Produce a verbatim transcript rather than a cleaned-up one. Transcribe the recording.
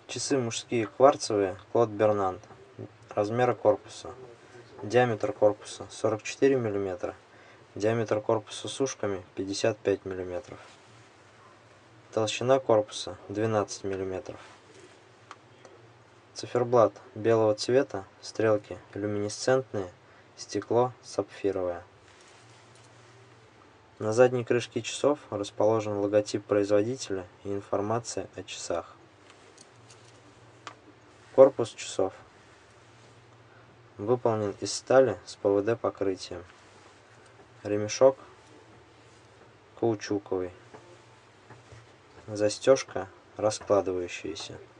Часы мужские кварцевые Клод Бернанд. Размеры корпуса. Диаметр корпуса сорок четыре миллиметра. Диаметр корпуса с ушками пятьдесят пять миллиметров. Толщина корпуса двенадцать миллиметров. Циферблат белого цвета, стрелки люминесцентные, стекло сапфировое. На задней крышке часов расположен логотип производителя и информация о часах. Корпус часов выполнен из стали с пэ вэ дэ покрытием. Ремешок каучуковый. Застежка раскладывающаяся.